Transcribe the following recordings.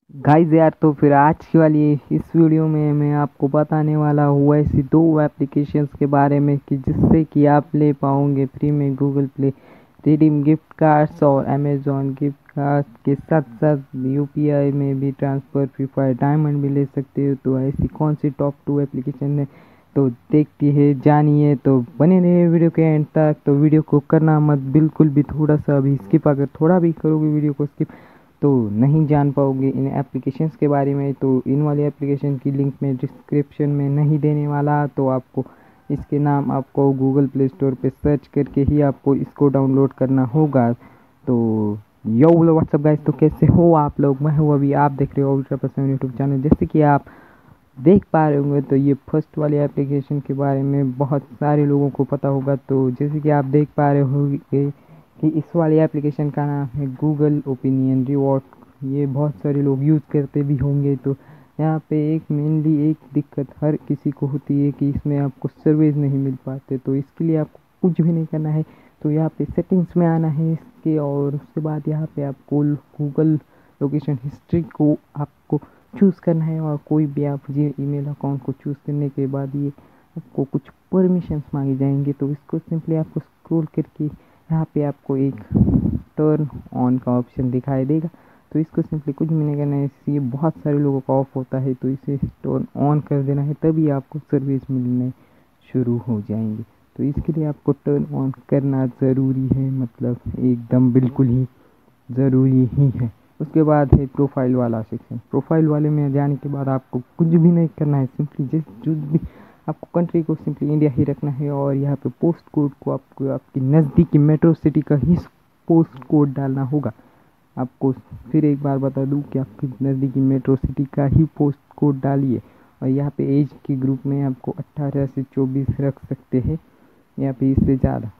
Guys यार, तो फिर आज की वाली इस वीडियो में मैं आपको बताने वाला हूँ ऐसी दो एप्लीकेशंस के बारे में कि जिससे कि आप ले पाओगे फ्री में Google Play redeem gift cards और अमेजॉन गिफ्ट कार्ड्स के साथ साथ यूपीआई में भी ट्रांसफ़र फ्री फायर डायमंड भी ले सकते हो। तो ऐसी कौन सी टॉप 2 एप्लीकेशन है तो देखती है, जानिए। तो बने रहिए वीडियो के एंड तक। तो वीडियो को करना मत बिल्कुल भी, थोड़ा सा भी स्किप अगर थोड़ा भी करोगे वीडियो को स्किप तो नहीं जान पाओगे इन एप्लीकेशंस के बारे में। तो इन वाली एप्लीकेशन की लिंक मैं डिस्क्रिप्शन में नहीं देने वाला, तो आपको इसके नाम आपको गूगल प्ले स्टोर पे सर्च करके ही आपको इसको डाउनलोड करना होगा। तो यो बोलो व्हाट्सअप गाइस, तो कैसे हो आप लोग? मैं हूँ अभी, आप देख रहे हो अल्ट्रा पर्सन यूट्यूब चैनल। जैसे कि आप देख पा रहे होंगे तो ये फर्स्ट वाली एप्लीकेशन के बारे में बहुत सारे लोगों को पता होगा। तो जैसे कि आप देख पा रहे होंगे कि इस वाली एप्लीकेशन का नाम है गूगल ओपिनियन रिवॉर्ड। ये बहुत सारे लोग यूज़ करते भी होंगे। तो यहाँ पे एक मेनली एक दिक्कत हर किसी को होती है कि इसमें आपको सर्विस नहीं मिल पाते। तो इसके लिए आपको कुछ भी नहीं करना है। तो यहाँ पे सेटिंग्स में आना है इसके, और उसके बाद यहाँ पे आपको गूगल लोकेशन हिस्ट्री को आपको चूज़ करना है। और कोई भी आप ये ईमेल अकाउंट को चूज़ करने के बाद ये आपको कुछ परमिशंस मांगे जाएंगे। तो इसको सिंपली आपको स्क्रॉल करके यहाँ पे आपको एक टर्न ऑन का ऑप्शन दिखाई देगा। तो इसको सिंपली कुछ भी नहीं करना है, ये बहुत सारे लोगों का ऑफ होता है, तो इसे टर्न ऑन कर देना है, तभी आपको सर्विस मिलने शुरू हो जाएंगे। तो इसके लिए आपको टर्न ऑन करना ज़रूरी है, मतलब एकदम बिल्कुल ही ज़रूरी ही है। उसके बाद है प्रोफाइल वाला सेक्शन। प्रोफाइल वाले में जाने के बाद आपको कुछ भी नहीं करना है, सिंपली जस्ट जो भी आपको कंट्री को सिंपली इंडिया ही रखना है। और यहाँ पे पोस्ट कोड को आपको आपकी नज़दीकी मेट्रो सिटी का ही पोस्ट कोड डालना होगा। आपको फिर एक बार बता दूं कि आपकी नज़दीकी मेट्रो सिटी का ही पोस्ट कोड डालिए। और यहाँ पे एज के ग्रुप में आपको 18 से 24 रख सकते हैं, यहाँ पे इससे ज़्यादा।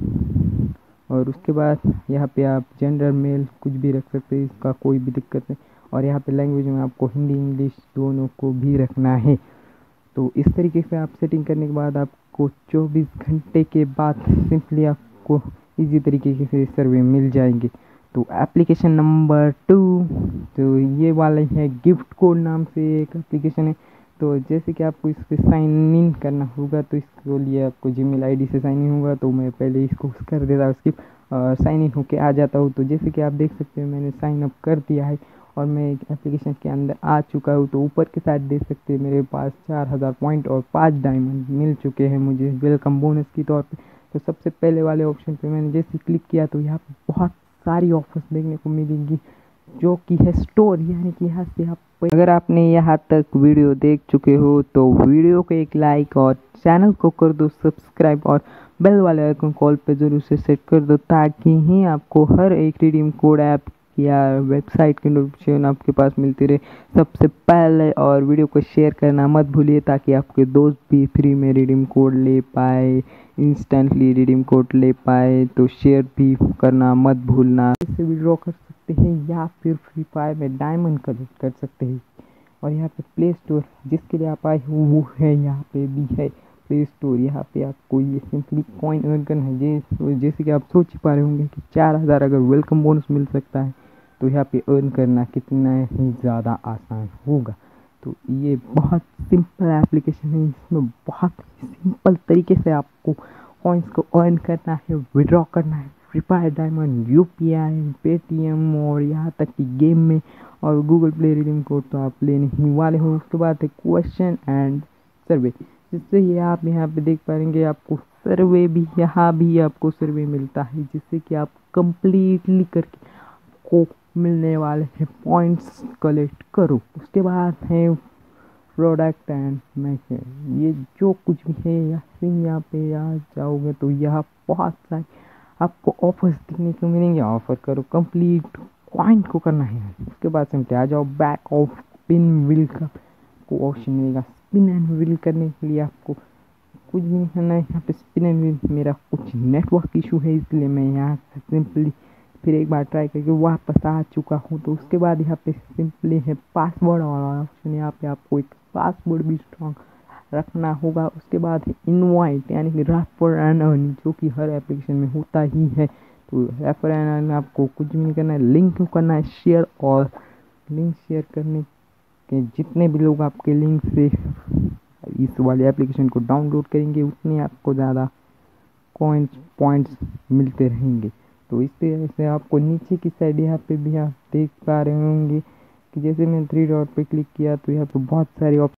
और उसके बाद यहाँ पे आप जेंडर मेल कुछ भी रख सकते हैं, इसका कोई भी दिक्कत नहीं। और यहाँ पे लैंग्वेज में आपको हिंदी इंग्लिश दोनों को भी रखना है। तो इस तरीके से आप सेटिंग करने के बाद आपको 24 घंटे के बाद सिंपली आपको इजी तरीके से सर्वे मिल जाएंगे। तो एप्लीकेशन नंबर 2, तो ये वाला है गिफ्ट कोड नाम से एक एप्लीकेशन है। तो जैसे कि आपको इस पर साइन इन करना होगा, तो इसके लिए आपको जीमेल आईडी से साइन इन होगा। तो मैं पहले इसको कर देता हूँ स्किप और साइन इन होके आ जाता हूँ। तो जैसे कि आप देख सकते हैं मैंने साइन अप कर दिया है और मैं एक एप्लीकेशन के अंदर आ चुका हूँ। तो ऊपर के साइड देख सकते हैं मेरे पास 4000 पॉइंट और 5 डायमंड मिल चुके हैं मुझे वेलकम बोनस की तौर पे। तो सबसे पहले वाले ऑप्शन पे मैंने जैसे क्लिक किया तो यहाँ पे बहुत सारी ऑफर्स देखने को मिलेंगी, जो कि है स्टोर, यानी कि यहाँ से आप अगर आपने यहाँ तक वीडियो देख चुके हो तो वीडियो को एक लाइक और चैनल को कर दो सब्सक्राइब और बेल वाले आइकन कॉल पे ज़रूर से सेट कर दो, ताकि ही आपको हर एक रिडीम कोड ऐप या वेबसाइट की नोटिफिकेशन आपके पास मिलती रहे सबसे पहले। और वीडियो को शेयर करना मत भूलिए, ताकि आपके दोस्त भी फ्री में रिडीम कोड ले पाए, इंस्टेंटली रिडीम कोड ले पाए। तो शेयर भी करना मत भूलना। इससे विड्रॉ कर सकते हैं या फिर फ्री फायर में डायमंड कलेक्ट कर सकते हैं। और यहाँ पे प्ले स्टोर जिसके लिए आप आए हो वो है, यहाँ पे भी है प्ले स्टोर। यहाँ पे आपको ये सिंपली कॉइन अर्न करना है। जैसे कि आप सोच ही पा रहे होंगे कि 4000 अगर वेलकम बोनस मिल सकता है तो यहाँ पे अर्न करना कितना ही ज़्यादा आसान होगा। तो ये बहुत सिंपल एप्लीकेशन है, इसमें बहुत सिंपल तरीके से आपको कॉइन्स को अर्न करना है, विड्रॉ करना है Free Fire diamond, UPI, Paytm और यहाँ तक कि गेम में। और गूगल प्ले रिडीम कोड तो आप लेने ही वाले हो। उसके बाद है क्वेश्चन एंड सर्वे, जिससे ये आप यहाँ पे देख पाएंगे आपको सर्वे भी, यहाँ भी आपको सर्वे मिलता है, जिससे कि आप कंप्लीटली करके को मिलने वाले हैं पॉइंट्स कलेक्ट करो। उसके बाद है प्रोडक्ट एंड मैसेज, ये जो कुछ भी है या फिर यहाँ पे आ जाओगे तो यहाँ बहुत सारे आपको ऑफर्स देखने को मिलेंगे। ऑफर करो, कंप्लीट पॉइंट को करना है। उसके बाद सिंपली आ जाओ बैक ऑफ स्पिन व्हील का को ऑप्शन मिलेगा। स्पिन एंड व्हील करने के लिए आपको कुछ भी नहीं करना है। यहाँ पे स्पिन एंड व्हील मेरा कुछ नेटवर्क इशू है, इसलिए मैं यहाँ से सिंपली फिर एक बार ट्राई करके वापस आ चुका हूँ। तो उसके बाद यहाँ पे सिंपली है पासवर्ड वाला ऑप्शन, यहाँ पे आपको एक पासवर्ड भी स्ट्रॉन्ग रखना होगा। उसके बाद है इनवाइट, यानी कि रेफर एंड अर्न, जो कि हर एप्लीकेशन में होता ही है। तो रेफर एंड अर्न आपको कुछ भी नहीं करना है, लिंक करना है शेयर। और लिंक शेयर करने कि जितने भी लोग आपके लिंक से इस वाले एप्लीकेशन को डाउनलोड करेंगे उतने आपको ज़्यादा पॉइंट्स मिलते रहेंगे। तो इस तरह से आपको नीचे की साइड यहाँ पे भी आप देख पा रहे होंगे कि जैसे मैंने 3 डॉट पे क्लिक किया तो यहाँ पे बहुत सारे